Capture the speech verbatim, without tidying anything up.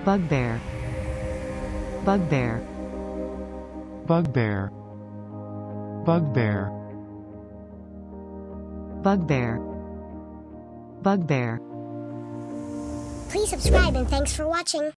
bugbear, bugbear, bugbear, bugbear, bugbear, bugbear. Please subscribe and thanks for watching.